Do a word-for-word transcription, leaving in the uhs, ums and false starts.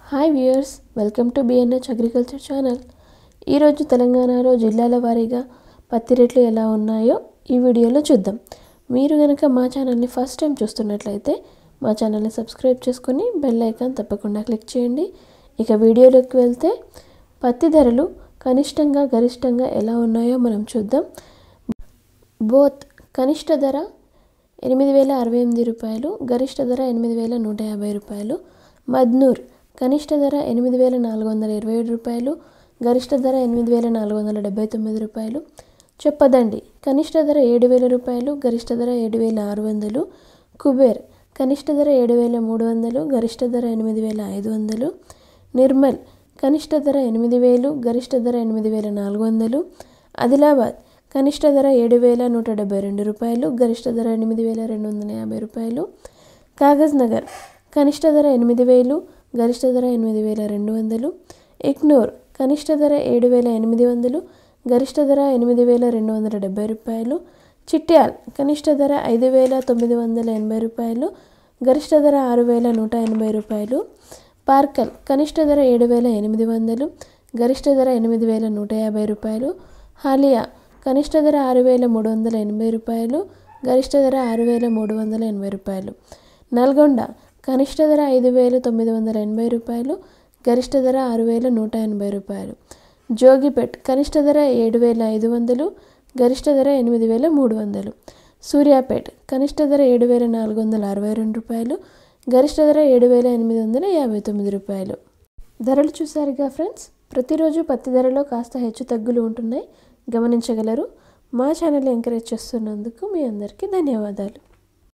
Hi viewers, welcome to BNH agriculture channel. ఈరోజు తెలంగాణలో జిల్లాల వారీగా పత్తి రేట్లు ఎలా ఉన్నాయో ఈ వీడియోలో చూద్దాం. మీరు కనుక మా ఛానల్ని ఫస్ట్ టైం చూస్తున్నట్లయితే మా ఛానల్ని సబ్స్క్రైబ్ చేసుకొని బెల్ ఐకాన్ తప్పకుండా క్లిక్ చేయండి. ఇక వీడియోలోకి వెళ్తే పత్తి ధరలు కనిష్టంగా గరిష్టంగా ఎలా ఉన్నాయో మనం చూద్దాం. బోత్ కనిష్ట ధర ఎనిమిది వేల అరవై ఎనిమిది రూపాయలు, గరిష్ట ధర ఎనిమిది వేల నూట యాభై రూపాయలు. మద్నూర్ కనిష్ట ధర ఎనిమిది వేల నాలుగు వందల ఇరవై ఏడు రూపాయలు, గరిష్ట ధర ఎనిమిది వేల నాలుగు వందల డెబ్బై తొమ్మిది రూపాయలు. చొప్పదండి కనిష్ట ధర ఏడు వేల రూపాయలు, గరిష్ట ధర ఏడు వేల ఆరు వందలు. కుబేర్ కనిష్ట ధర ఏడు వేల మూడు వందలు, గరిష్ట ధర ఎనిమిది వేల ఐదు వందలు. నిర్మల్ కనిష్ట ధర ఎనిమిది వేలు, గరిష్ట ధర ఎనిమిది వేల నాలుగు వందలు. ఆదిలాబాద్ కనిష్ట ధర ఏడు వేల నూట డెబ్బై రెండు రూపాయలు, గరిష్ట ధర ఎనిమిది వేల రెండు వందల యాభై రూపాయలు. కాగజ్ నగర్ కనిష్ట ధర ఎనిమిది వేలు, గరిష్ట ధర ఎనిమిది వేల రెండు వందలు. ఇగ్నోర్ కనిష్ట ధర ఏడు వేల ఎనిమిది వందలు, గరిష్ట ధర ఎనిమిది వేల రెండు వందల డెబ్బై రూపాయలు. చిట్యాల్ కనిష్ట ధర ఐదు వేల తొమ్మిది వందల ఎనభై రూపాయలు, గరిష్ట ధర ఆరు వేల నూట ఎనభై రూపాయలు. పార్కల్ కనిష్ట ధర ఏడు వేల ఎనిమిది వందలు, గరిష్ట ధర ఎనిమిది వేల నూట యాభై రూపాయలు. హాలియా కనిష్ట ధర ఆరు వేల మూడు వందల ఎనభై రూపాయలు, గరిష్ట ధర ఆరు వేల మూడు వందల ఎనభై రూపాయలు. నల్గొండ కనిష్ట ధర ఐదు వేల తొమ్మిది వందల ఎనభై రూపాయలు, గరిష్ట ధర ఆరు వేల నూట ఎనభై రూపాయలు. జోగిపేట్ కనిష్ట ధర ఏడు వేల ఐదు వందలు, గరిష్ట ధర ఎనిమిది వేల మూడు వందలు. సూర్యాపేట్ కనిష్ట ధర ఏడు వేల నాలుగు వందల అరవై రెండు రూపాయలు, గరిష్ట ధర ఏడు వేల ఎనిమిది వందల యాభై తొమ్మిది రూపాయలు. ధరలు చూసారుగా ఫ్రెండ్స్, ప్రతిరోజు పత్తి ధరలో కాస్త హెచ్చు తగ్గులు ఉంటున్నాయి, గమనించగలరు. మా ఛానల్ ఎంకరేజ్ చేస్తున్నందుకు మీ అందరికీ ధన్యవాదాలు.